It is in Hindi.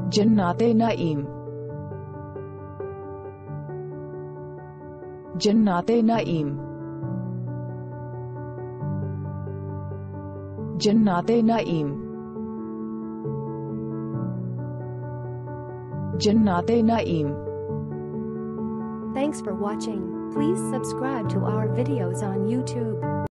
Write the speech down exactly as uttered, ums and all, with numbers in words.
जन्नाते नाईम, जन्नाते नाईम, जन्नाते नाईम, जन्नाते नाईम। Thanks for watching. Please subscribe to our videos on YouTube.